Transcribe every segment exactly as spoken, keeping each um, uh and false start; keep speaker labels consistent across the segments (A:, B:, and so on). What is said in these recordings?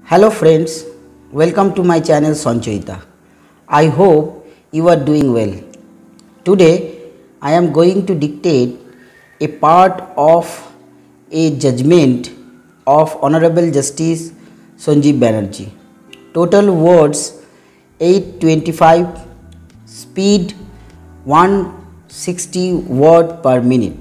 A: Hello friends, welcome to my channel Sanchoita. I hope you are doing well. Today I am going to dictate a part of a judgment of Honorable Justice Sanjeev Banerjee. Total words eight twenty-five, speed one hundred sixty word per minute.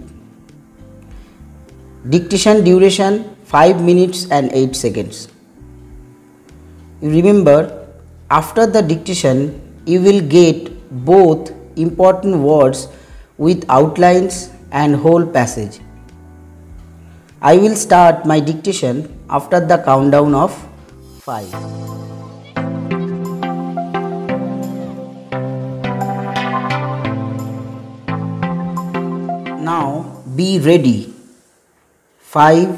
A: Dictation duration five minutes and eight seconds. You remember, after the dictation you will get both important words with outlines and whole passage. I will start my dictation after the countdown of five. Now be ready. five,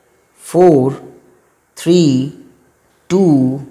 A: four, three, two,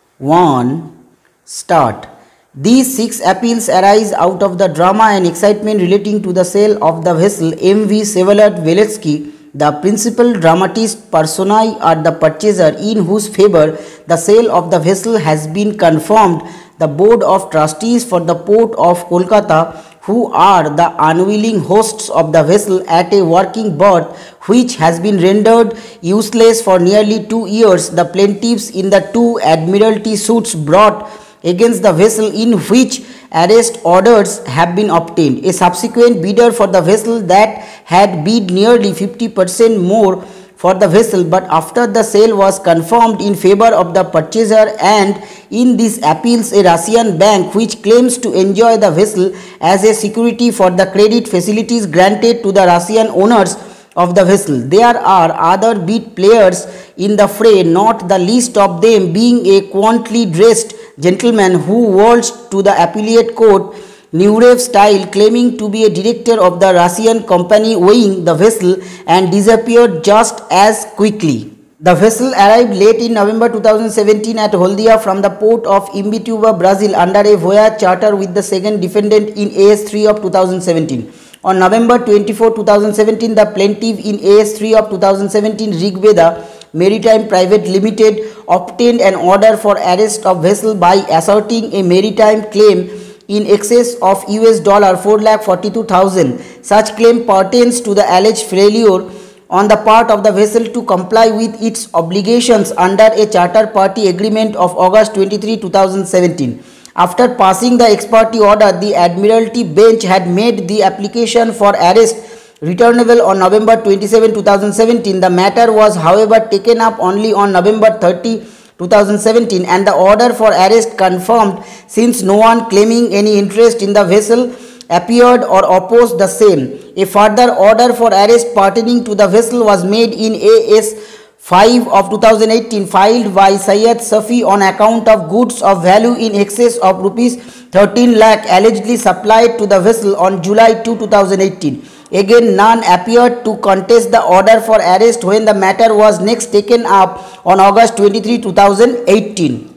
A: one, start. These six appeals arise out of the drama and excitement relating to the sale of the vessel M V Vsevolod Veletsky. The principal dramatist personae are the purchaser in whose favor the sale of the vessel has been confirmed, the board of trustees for the port of Kolkata, who are the unwilling hosts of the vessel at a working berth which has been rendered useless for nearly two years, the plaintiffs in the two admiralty suits brought against the vessel in which arrest orders have been obtained, a subsequent bidder for the vessel that had bid nearly fifty percent more for the vessel, but after the sale was confirmed in favor of the purchaser, and in these appeals a Russian bank which claims to enjoy the vessel as a security for the credit facilities granted to the Russian owners of the vessel. There are other bid players in the fray, not the least of them being a quaintly dressed gentleman who waltzed to the appellate court Nureyev style, claiming to be a director of the Russian company owning the vessel, and disappeared just as quickly. The vessel arrived late in November two thousand seventeen at Holdia from the port of Imbituba, Brazil, under a voyage charter with the second defendant in A S three of two thousand seventeen. On November twenty-fourth, two thousand seventeen, the plaintiff in A S three of two thousand seventeen, Rigveda Maritime Private Limited, obtained an order for arrest of vessel by asserting a maritime claim in excess of U S dollar four lakh forty-two thousand. Such claim pertains to the alleged failure on the part of the vessel to comply with its obligations under a charter party agreement of August twenty-third, two thousand seventeen. After passing the ex parte order, the Admiralty bench had made the application for arrest returnable on November twenty-seventh, two thousand seventeen. The matter was, however, taken up only on November thirtieth, two thousand seventeen, and the order for arrest confirmed, since no one claiming any interest in the vessel appeared or opposed the same. A further order for arrest pertaining to the vessel was made in A S five of two thousand eighteen, filed by Syed Safi on account of goods of value in excess of rupees thirteen lakh allegedly supplied to the vessel on July second, two thousand eighteen. Again, none appeared to contest the order for arrest when the matter was next taken up on August twenty-third, two thousand eighteen.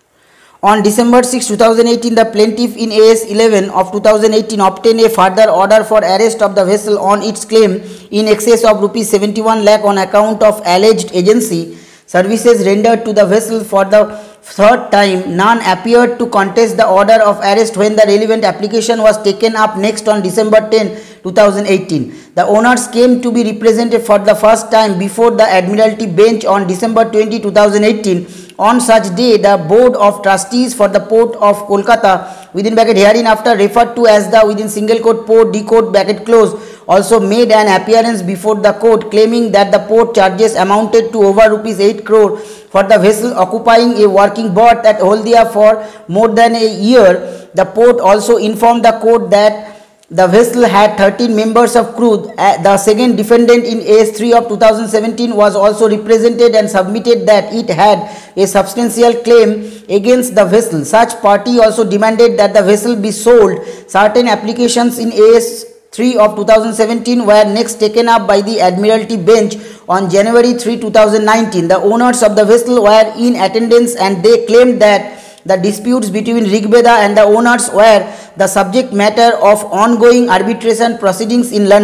A: On December sixth, two thousand eighteen, the plaintiff in A S eleven of two thousand eighteen obtained a further order for arrest of the vessel on its claim in excess of rupees seventy-one lakh on account of alleged agency services rendered to the vessel for the third time. None appeared to contest the order of arrest when the relevant application was taken up next on December tenth, two thousand eighteen. The owners came to be represented for the first time before the Admiralty bench on December twentieth, two thousand eighteen. On such day, the board of trustees for the port of Kolkata, within bracket hereinafter referred to as the within single quote port D quote bracket close, also made an appearance before the court, claiming that the port charges amounted to over rupees eight crore for the vessel occupying a working berth at Holdia for more than a year. The port also informed the court that the vessel had thirteen members of crew. The second defendant in A S three of two thousand seventeen was also represented and submitted that it had a substantial claim against the vessel. Such party also demanded that the vessel be sold. Certain applications in A S three of two thousand seventeen were next taken up by the Admiralty bench on January third, two thousand nineteen. The owners of the vessel were in attendance and they claimed that the disputes between Rigveda and the owners were the subject matter of ongoing arbitration proceedings in London.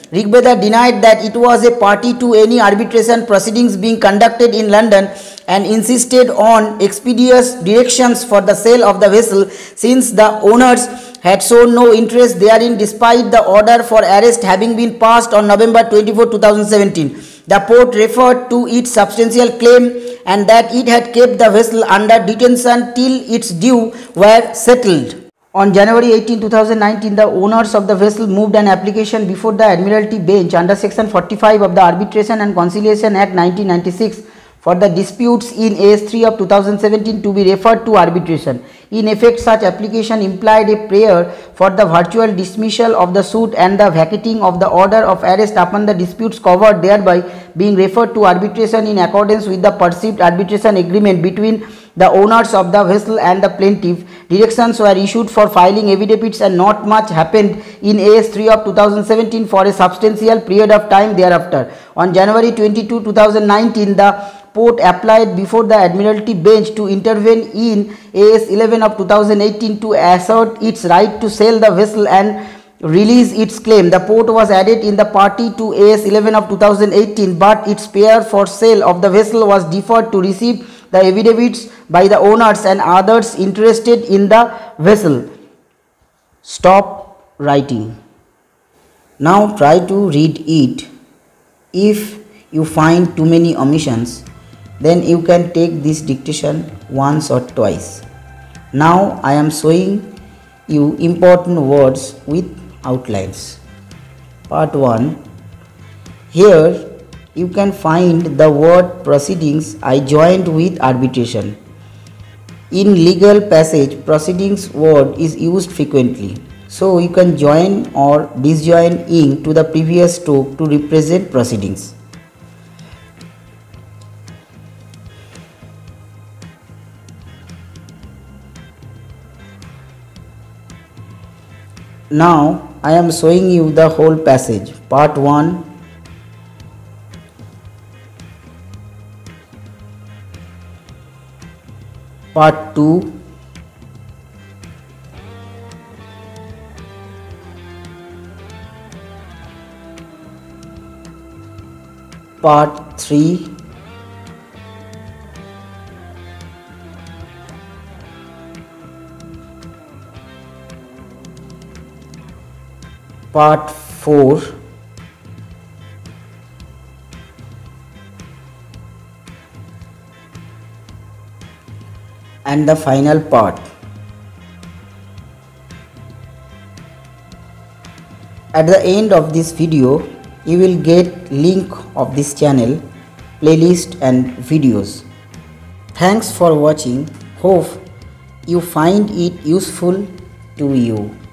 A: Rigveda denied that it was a party to any arbitration proceedings being conducted in London and insisted on expeditious directions for the sale of the vessel, since the owners had shown no interest therein despite the order for arrest having been passed on November twenty-fourth, two thousand seventeen. The port referred to its substantial claim and that it had kept the vessel under detention till its due were settled. On January eighteenth, two thousand nineteen, the owners of the vessel moved an application before the Admiralty Bench under Section forty-five of the Arbitration and Conciliation Act nineteen ninety-six for the disputes in A S three of two thousand seventeen to be referred to arbitration. In effect, such application implied a prayer for the virtual dismissal of the suit and the vacating of the order of arrest upon the disputes covered, thereby being referred to arbitration in accordance with the perceived arbitration agreement between the owners of the vessel and the plaintiff. Directions were issued for filing affidavits and not much happened in A S three of two thousand seventeen for a substantial period of time thereafter. On January twenty-second, two thousand nineteen, the port applied before the Admiralty Bench to intervene in A S eleven of two thousand eighteen to assert its right to sell the vessel and release its claim. The port was added in the party to A S eleven of two thousand eighteen, but its prayer for sale of the vessel was deferred to receive the affidavits by the owners and others interested in the vessel. Stop writing. Now try to read it. If you find too many omissions, then you can take this dictation once or twice. Now I am showing you important words with outlines. Part one. Here you can find the word proceedings I joined with arbitration. In legal passage, proceedings word is used frequently. So you can join or disjoin ing to the previous stroke to represent proceedings. Now I am showing you the whole passage. Part one. Part two. Part three. Part four. And the final part. At the end of this video, you will get link of this channel, playlist and videos. Thanks for watching. Hope you find it useful to you.